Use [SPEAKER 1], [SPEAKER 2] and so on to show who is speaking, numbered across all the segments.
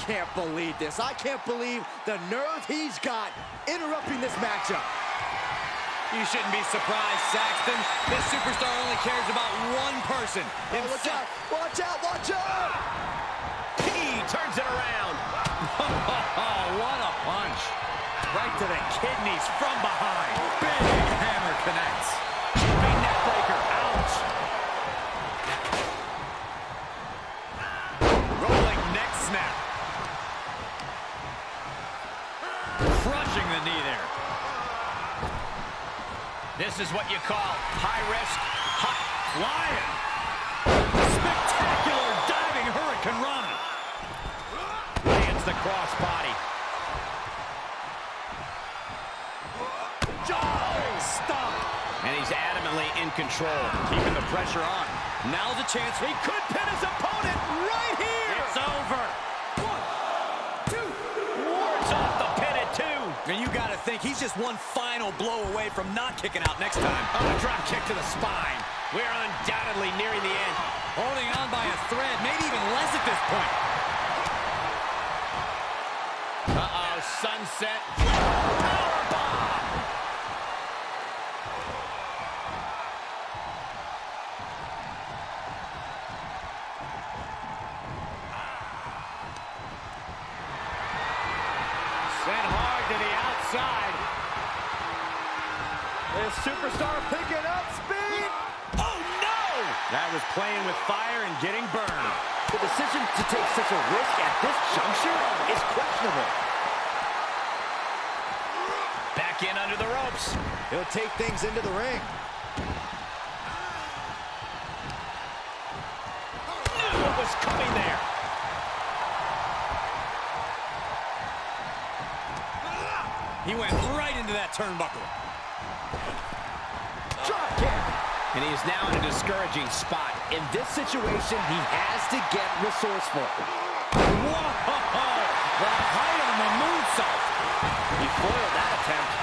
[SPEAKER 1] can't believe this. I can't believe the nerve he's got interrupting this matchup.
[SPEAKER 2] You shouldn't be surprised, Saxton. This superstar only cares about one person.
[SPEAKER 1] Oh, watch out, watch out, watch out!
[SPEAKER 3] He turns it around.
[SPEAKER 2] What a punch. Right to the kidneys from behind. Big hammer connects. Big neck breaker. Ouch. Rolling neck snap. Crushing the knee there.
[SPEAKER 3] This is what you call high risk, high
[SPEAKER 2] Flying. Spectacular diving Hurricane Rana.
[SPEAKER 3] lands the crossbody.
[SPEAKER 2] Oh, stop.
[SPEAKER 3] And he's adamantly in control, keeping the pressure on.
[SPEAKER 2] Now's a chance. He could pin his opponent right here.
[SPEAKER 3] It's over.
[SPEAKER 2] 1, 2.
[SPEAKER 3] Wards off the pin at 2.
[SPEAKER 2] And you got to think he's just one final blow away from not kicking out next time.
[SPEAKER 3] Oh, a drop kick to the spine. We're undoubtedly nearing the end.
[SPEAKER 2] Holding on by a thread, maybe even less at this point.
[SPEAKER 3] Uh-oh, sunset. Powerbomb. Sent hard to the outside.
[SPEAKER 1] This superstar picking up speed.
[SPEAKER 3] Oh, no! That was playing with fire and getting burned.
[SPEAKER 1] The decision to take such a risk at this juncture is questionable.
[SPEAKER 3] Back in under the ropes.
[SPEAKER 1] He'll take things into the ring.
[SPEAKER 3] Knew what was coming there.
[SPEAKER 2] He went right into that turnbuckle.
[SPEAKER 1] Drop kick.
[SPEAKER 3] And he is now in a discouraging spot.
[SPEAKER 1] In this situation, he has to get resourceful.
[SPEAKER 2] Whoa! The height on the moonsault.
[SPEAKER 3] He foiled that attempt.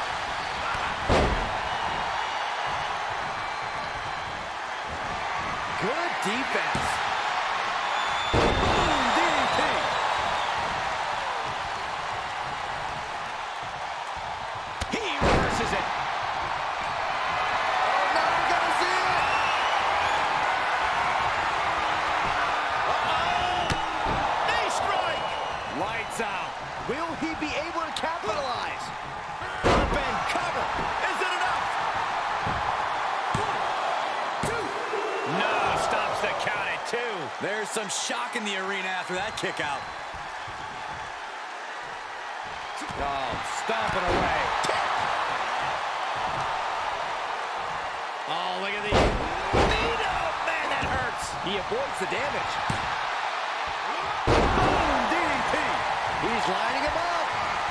[SPEAKER 1] Good defense.
[SPEAKER 2] Boom, DDT.
[SPEAKER 3] He reverses it.
[SPEAKER 1] Oh, now we're gonna see it.
[SPEAKER 3] Knee strike.
[SPEAKER 2] Lights out.
[SPEAKER 1] Will he be able to capitalize?
[SPEAKER 3] Up and cover. Is it enough?
[SPEAKER 2] 1, 2.
[SPEAKER 3] No, stops the count at 2.
[SPEAKER 2] There's some shock in the arena after that kick out. Oh, stomping away. Oh, look at the...
[SPEAKER 3] Oh, man, that hurts.
[SPEAKER 1] He avoids the damage.
[SPEAKER 2] Boom, DDT.
[SPEAKER 1] He's lining him up.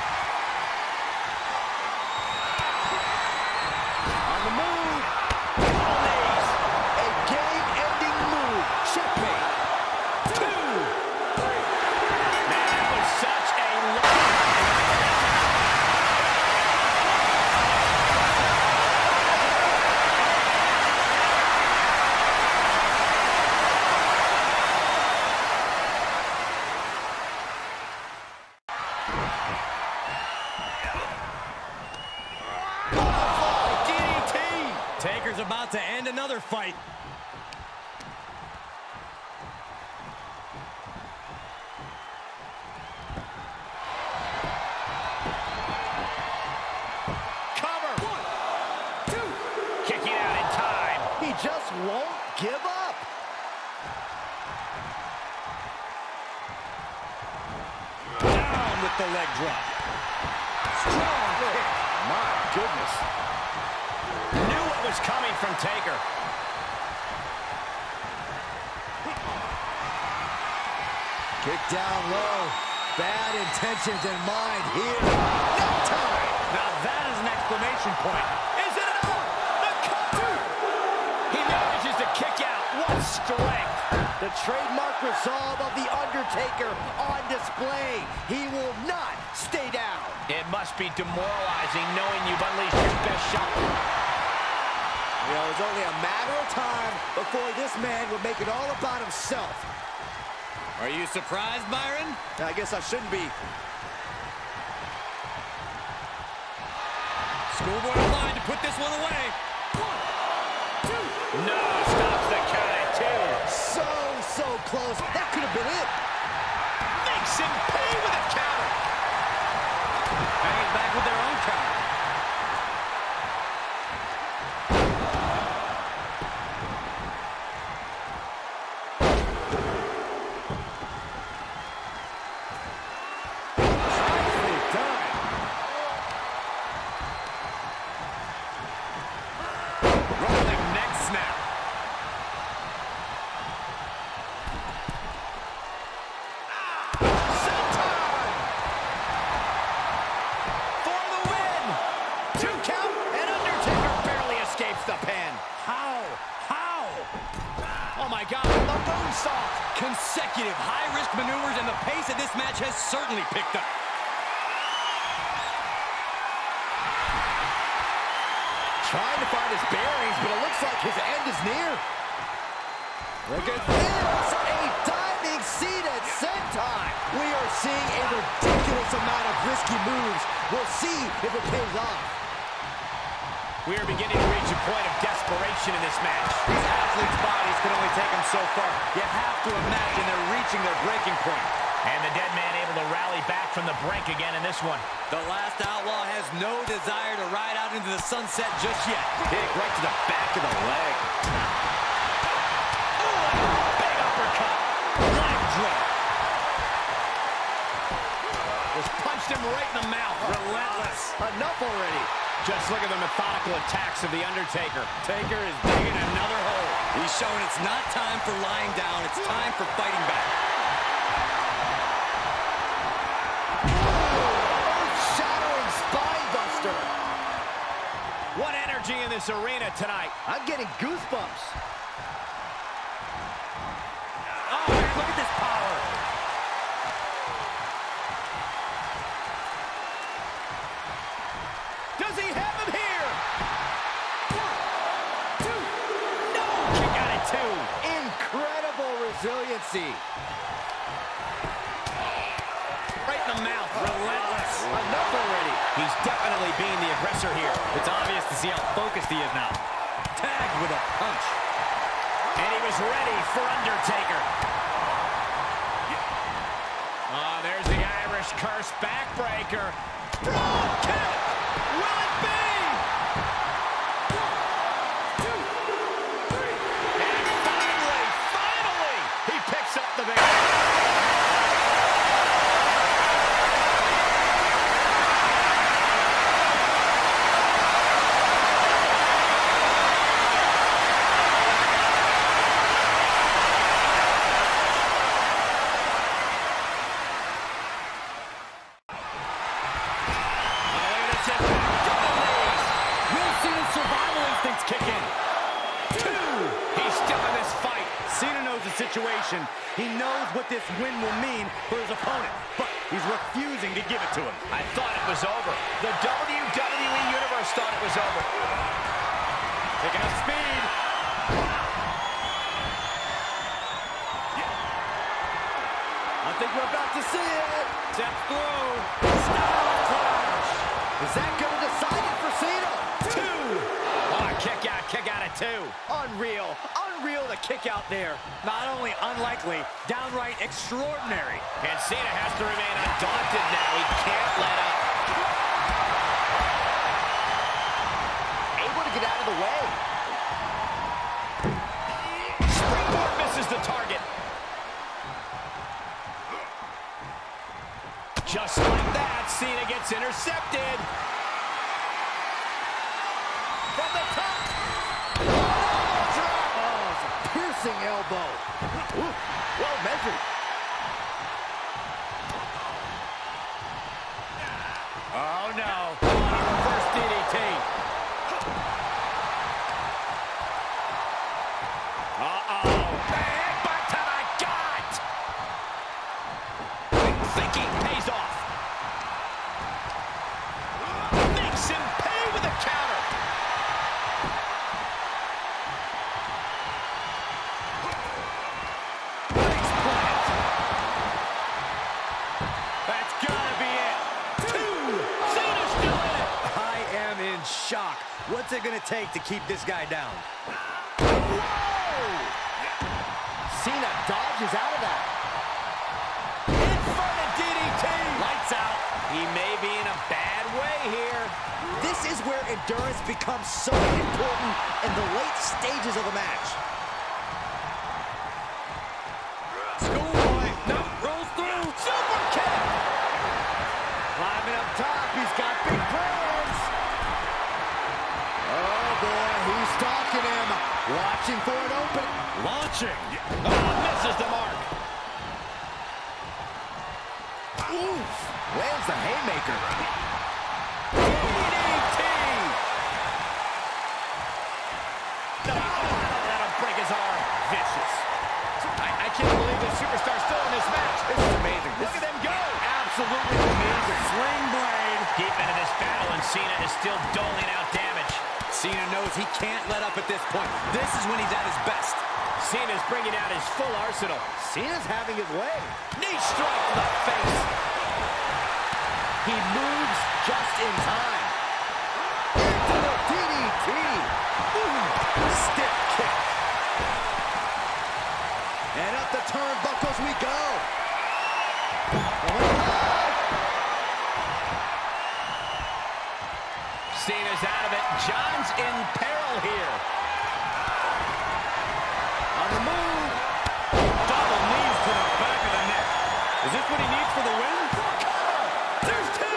[SPEAKER 1] On the move.
[SPEAKER 3] Knees.
[SPEAKER 1] A game-ending move. Checkmate.
[SPEAKER 3] 2. Man, that was such a long... DDT.
[SPEAKER 2] Taker's about to end another fight.
[SPEAKER 3] Cover.
[SPEAKER 2] 1, 2.
[SPEAKER 3] Kicking out in time.
[SPEAKER 1] He just won't give up.
[SPEAKER 2] Down with the leg drop. Strong kick.
[SPEAKER 1] My goodness.
[SPEAKER 3] Knew what was coming from Taker.
[SPEAKER 1] Kick down low. Bad intentions in mind here. No time.
[SPEAKER 2] Now that is an exclamation point.
[SPEAKER 3] Is it enough? The cover. He manages to kick out. What strength.
[SPEAKER 1] The trademark resolve of The Undertaker on display. He will not stay down.
[SPEAKER 3] It must be demoralizing knowing you've unleashed your best shot.
[SPEAKER 1] You know, it's only a matter of time before this man will make it all about himself.
[SPEAKER 2] Are you surprised, Byron?
[SPEAKER 1] I guess I shouldn't be.
[SPEAKER 2] Schoolboy line to put this one away.
[SPEAKER 3] 1, 2. No, stops the count at 2.
[SPEAKER 1] So close. That could have been it.
[SPEAKER 3] Makes him pay with a counter.
[SPEAKER 2] Hanging back with their own counter. Consecutive high-risk maneuvers, and the pace of this match has certainly picked up.
[SPEAKER 1] Trying to find his bearings, but it looks like his end is near. Look at this, a diving senton senton. We are seeing a ridiculous amount of risky moves. We'll see if it pays off.
[SPEAKER 3] We are beginning to reach a point of desperation in this match.
[SPEAKER 2] These athletes' bodies can only take them so far. You have to imagine they're reaching their breaking point.
[SPEAKER 3] And the dead man able to rally back from the brink again in this one.
[SPEAKER 2] The last outlaw has no desire to ride out into the sunset just yet. Hit right to the back of the leg.
[SPEAKER 3] Oh, big uppercut. Leg drop. Just punched him right in the mouth.
[SPEAKER 2] Relentless.
[SPEAKER 1] Enough already.
[SPEAKER 3] Just look at the methodical attacks of The Undertaker.
[SPEAKER 2] Taker is digging another hole. He's showing it's not time for lying down. It's time for fighting back.
[SPEAKER 1] Earth-shattering spine buster.
[SPEAKER 3] What energy in this arena tonight.
[SPEAKER 1] I'm getting goosebumps.
[SPEAKER 2] Oh, man, look at this power.
[SPEAKER 3] Does he have him here? 1, 2. No! Kick out at 2.
[SPEAKER 1] Incredible resiliency.
[SPEAKER 3] Right in the mouth.
[SPEAKER 2] Relentless.
[SPEAKER 1] Enough already.
[SPEAKER 3] He's definitely being the aggressor here.
[SPEAKER 2] It's obvious to see how focused he is now. Tagged with a punch.
[SPEAKER 3] And he was ready for Undertaker. Oh, there's the Irish curse backbreaker. Frog kick! Will it be? 1, 2, 3. And finally, he picks up the victory.
[SPEAKER 2] Situation. He knows what this win will mean for his opponent, but he's refusing to give it to him.
[SPEAKER 3] I thought it was over. The WWE Universe thought it was over.
[SPEAKER 2] Picking up speed. I think we're about to see it. Step through. Style clash.
[SPEAKER 1] Is that going to decide it for Cena?
[SPEAKER 3] 2. Oh, kick out at 2.
[SPEAKER 2] Unreal. Unreal to kick out there. Not only unlikely, downright extraordinary.
[SPEAKER 3] And Cena has to remain undaunted now. He can't let up.
[SPEAKER 1] Able to get out of the way.
[SPEAKER 3] Springboard misses the target. Just like that, Cena gets intercepted.
[SPEAKER 1] From the top. Piercing elbow. Ooh, well measured.
[SPEAKER 3] Oh, no. Reverse DDT. Uh-oh. Headbutt to the gut. Quick thinking pays off. Makes him pay with a counter.
[SPEAKER 2] shock. What's it gonna take to keep this guy down?
[SPEAKER 1] Whoa! Cena dodges out of that.
[SPEAKER 3] Inverted DDT.
[SPEAKER 2] Lights out.
[SPEAKER 3] He may be in a bad way here.
[SPEAKER 1] This is where endurance becomes so important in the late stages of the match.
[SPEAKER 2] Schoolboy. No, rolls through.
[SPEAKER 3] Super kick.
[SPEAKER 1] Climbing up top, he's got big plans. Oh boy, he's stalking him. Watching for an opening.
[SPEAKER 2] Launching.
[SPEAKER 3] Oh, misses the mark.
[SPEAKER 1] Oof. Lands the haymaker.
[SPEAKER 3] DDT. No, that'll break his arm. Vicious. I can't believe this superstar's still in this match.
[SPEAKER 1] This is amazing.
[SPEAKER 3] Look at them go.
[SPEAKER 1] Absolutely amazing.
[SPEAKER 3] Sling blade. Deep into this battle, and Cena is still doling out damage.
[SPEAKER 2] Cena knows he can't let up at this point. This is when he's at his best.
[SPEAKER 3] Cena's bringing out his full arsenal.
[SPEAKER 1] Cena's having his way.
[SPEAKER 3] Knee strike to the face.
[SPEAKER 1] He moves just in time. Into the DDT. Ooh, stiff kick. And up the turnbuckles we go.
[SPEAKER 3] Cena's out of it. John's in peril here.
[SPEAKER 1] On the move.
[SPEAKER 3] Double knees to the back of the neck. Is this what he needs for the win? There's two.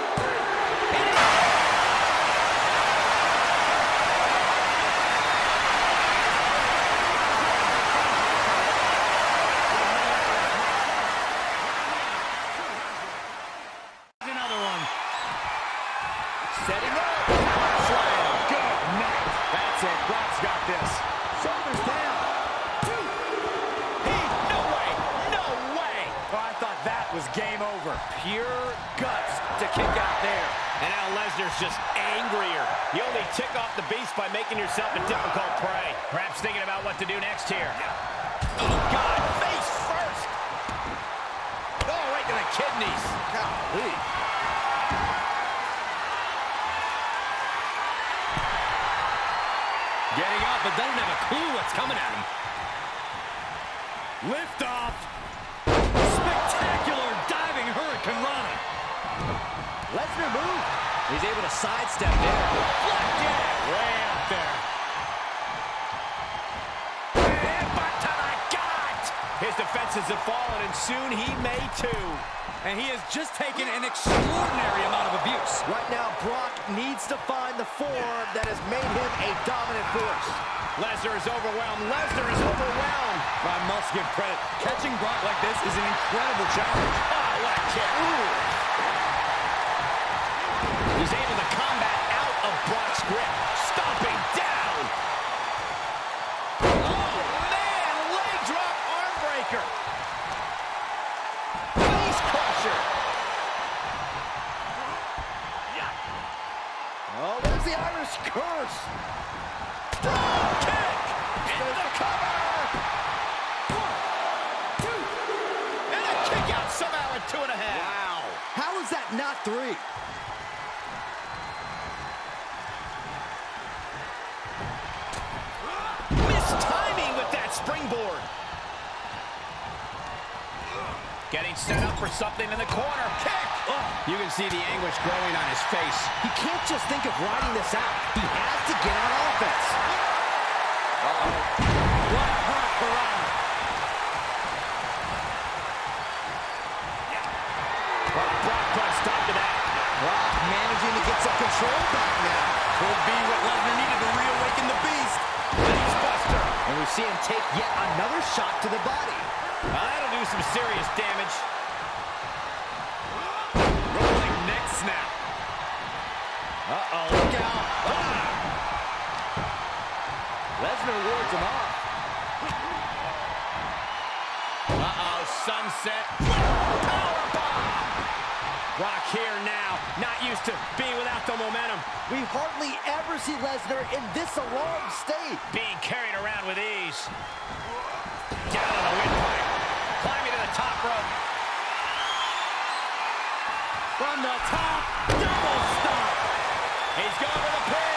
[SPEAKER 2] Another one.
[SPEAKER 3] Setting up. Slam. Good night. That's it. Brock's got this.
[SPEAKER 1] Shoulders down.
[SPEAKER 3] No way. No way.
[SPEAKER 2] Oh, I thought that was game over.
[SPEAKER 3] Pure guts to kick out there. And now Lesnar's just angrier. You only tick off the beast by making yourself a difficult prey. Perhaps thinking about what to do next here. Oh, God. Face first. Oh, right to the kidneys.
[SPEAKER 1] Golly.
[SPEAKER 2] Getting up, but doesn't have a clue what's coming at him. Lift off. Spectacular diving Hurricane Rana.
[SPEAKER 1] Lesnar moved. He's able to sidestep there.
[SPEAKER 3] Blackjack. Way up there. Headbutt to the gut. His defenses have fallen, and soon he may too.
[SPEAKER 2] And he has just taken an extraordinary amount of abuse.
[SPEAKER 1] Right now, Brock needs to find the form that has made him a dominant force.
[SPEAKER 3] Lesnar is overwhelmed. Lesnar is overwhelmed.
[SPEAKER 2] I must give credit. Catching Brock like this is an incredible challenge.
[SPEAKER 3] Oh, what a kick. He's able to combat out of Brock's grip. Stomping down. Oh, man. Leg drop arm breaker. Face crusher.
[SPEAKER 1] Oh, there's the Irish curse.
[SPEAKER 3] Kick. Into the cover. 1, 2. And a kick out somehow at 2.5.
[SPEAKER 1] Wow. How is that not 3?
[SPEAKER 3] Missed timing with that springboard. Getting set up for something in the corner. Kick!
[SPEAKER 2] Oh, you can see the anguish growing on his face.
[SPEAKER 1] He can't just think of riding this out. He has to get on offense.
[SPEAKER 2] What a hurt for Rana.
[SPEAKER 3] Brock put a stop to that.
[SPEAKER 1] Brock managing to get some control back now.
[SPEAKER 2] Could be what Lesnar needed to reawaken the beast.
[SPEAKER 3] Facebuster.
[SPEAKER 1] And we see him take yet another shot to the body.
[SPEAKER 3] That'll do some serious damage.
[SPEAKER 2] Rolling neck snap.
[SPEAKER 1] Uh-oh, look out. Lesnar wards him off.
[SPEAKER 3] Uh-oh, sunset. Powerbomb. Brock here now, not used to being without the momentum.
[SPEAKER 1] We hardly ever see Lesnar in this alarmed state.
[SPEAKER 3] Being carried around with ease. Down on the windpipe. Climbing to the top rope.
[SPEAKER 2] From the top, double stomp.
[SPEAKER 3] He's going for the pin.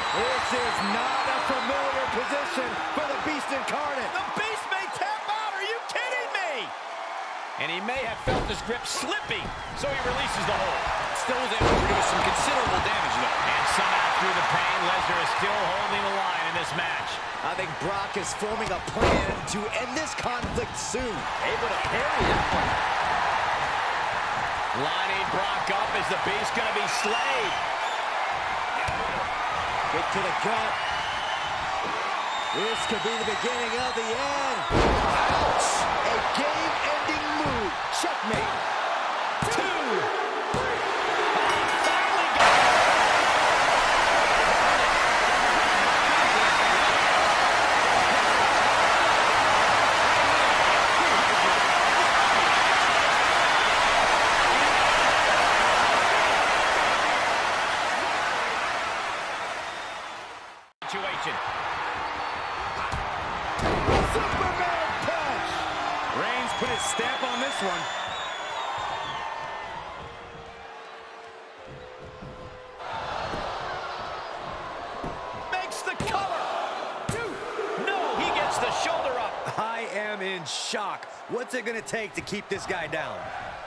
[SPEAKER 1] This is not a familiar position for the Beast Incarnate.
[SPEAKER 3] The Beast may tap out. Are you kidding me? And he may have felt his grip slipping, so he releases the hold.
[SPEAKER 2] Still was able to produce some considerable damage, though.
[SPEAKER 3] And somehow through the pain, Lesnar is still holding the line in this match.
[SPEAKER 1] I think Brock is forming a plan to end this conflict soon. Able to parry that one.
[SPEAKER 3] Lining Brock up. Is the Beast going to be slayed?
[SPEAKER 1] Kick to the gut. This could be the beginning of the end. Ouch! A game-ending move. Checkmate. 2.
[SPEAKER 3] Finally got it. Situation.
[SPEAKER 1] Superman punch.
[SPEAKER 2] Reigns put his stamp on this one.
[SPEAKER 3] Makes the cover. 2. No, he gets the shoulder up.
[SPEAKER 2] I am in shock. What's it going to take to keep this guy down?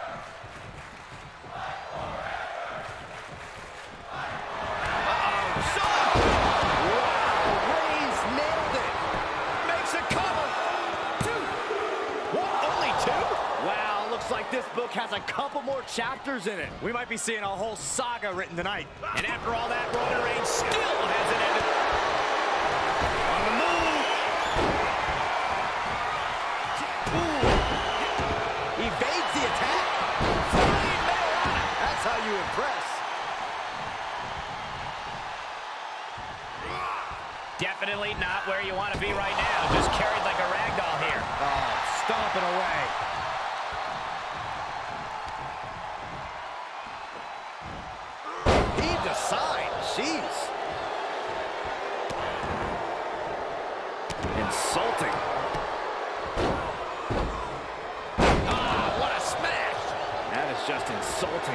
[SPEAKER 1] Like this book has a couple more chapters in it.
[SPEAKER 2] We might be seeing a whole saga written tonight.
[SPEAKER 3] And after all that, Roman Reigns still hasn't ended. On the move.
[SPEAKER 1] Ooh. Evades the attack. That's how you impress.
[SPEAKER 3] Definitely not where you want to be right now. Just carried like a rag doll here.
[SPEAKER 1] Oh, stomping away. Side. Jeez. Insulting.
[SPEAKER 3] Ah, what a smash.
[SPEAKER 1] That is just insulting.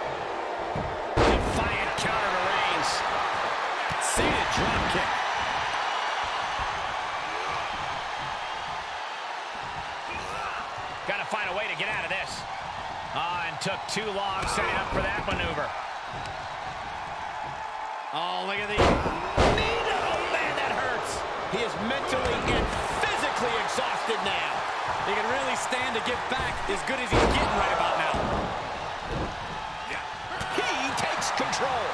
[SPEAKER 3] Defiant counter to Reigns.
[SPEAKER 2] Seated drop kick.
[SPEAKER 3] Got to find a way to get out of this. And took too long setting up for that maneuver. Oh, look at the... Oh, man, that hurts.
[SPEAKER 2] He is mentally and physically exhausted now. He can really stand to get back as good as he's getting right about now.
[SPEAKER 3] He takes control.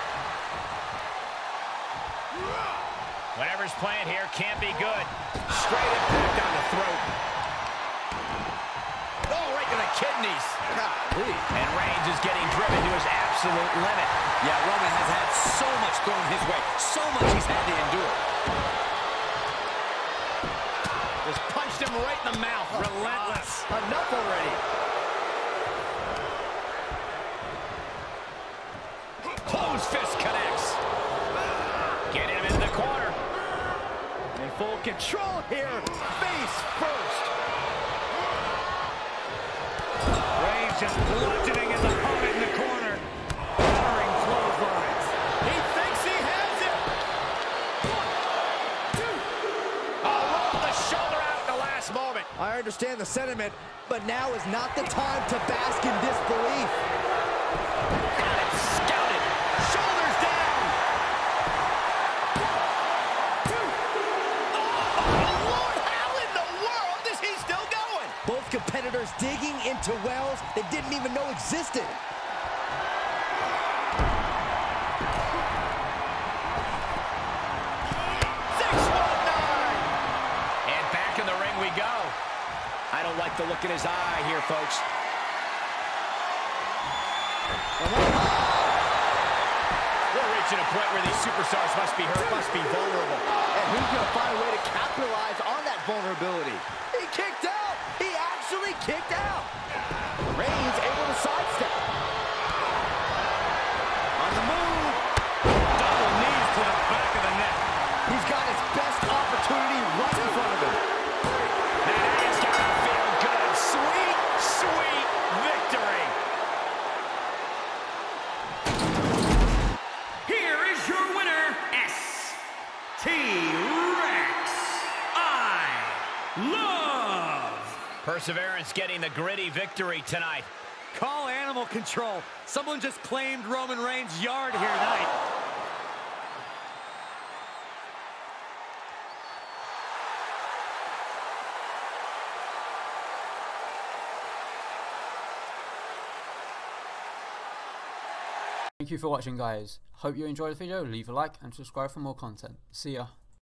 [SPEAKER 3] Whatever's playing here can't be good. Straight impact on the throat. Oh, right to the kidneys. And Reigns is getting driven to his absolute limit.
[SPEAKER 2] Yeah, Roman has had so much thrown his way. So much he's had to endure.
[SPEAKER 3] Just punched him right in the mouth. Relentless.
[SPEAKER 1] Enough already.
[SPEAKER 3] Closed fist connects. Getting him into the corner.
[SPEAKER 1] In full control here. Face first.
[SPEAKER 2] Reigns just bludgeoning his opponent in the corner. Powering clotheslines.
[SPEAKER 3] He thinks he has it. 1, 2. Oh, rolled the shoulder out at the last moment.
[SPEAKER 1] I understand the sentiment, but now is not the time to bask in disbelief.
[SPEAKER 3] Got it scouted. Shoulders down. 1, 2. Oh, Lord, how in the world is he still going?
[SPEAKER 1] Both competitors digging into wells they didn't even know existed.
[SPEAKER 3] I don't like the look in his eye here, folks. We're reaching a point where these superstars must be hurt, must be vulnerable.
[SPEAKER 1] And who's going to find a way to capitalize on that vulnerability? He kicked out! He actually kicked out! Reigns able to sidestep. On the move.
[SPEAKER 2] Double knees to the back of the neck.
[SPEAKER 1] He's got his best opportunity right in front of him.
[SPEAKER 3] And it's got to feel good. Sweet, sweet victory.
[SPEAKER 4] Here is your winner,
[SPEAKER 2] Love.
[SPEAKER 3] Perseverance getting the gritty victory tonight.
[SPEAKER 2] Call animal control. Someone just claimed Roman Reigns' yard here tonight.
[SPEAKER 4] Thank you for watching, guys. Hope you enjoyed the video. Leave a like and subscribe for more content. See ya.